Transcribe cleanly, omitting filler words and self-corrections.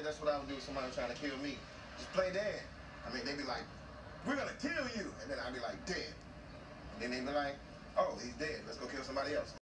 that's what I would do if somebody was trying to kill me. Just play dead. I mean, they'd be like, we're gonna kill you. And then I'd be like, dead. And then they'd be like, oh, he's dead. Let's go kill somebody else.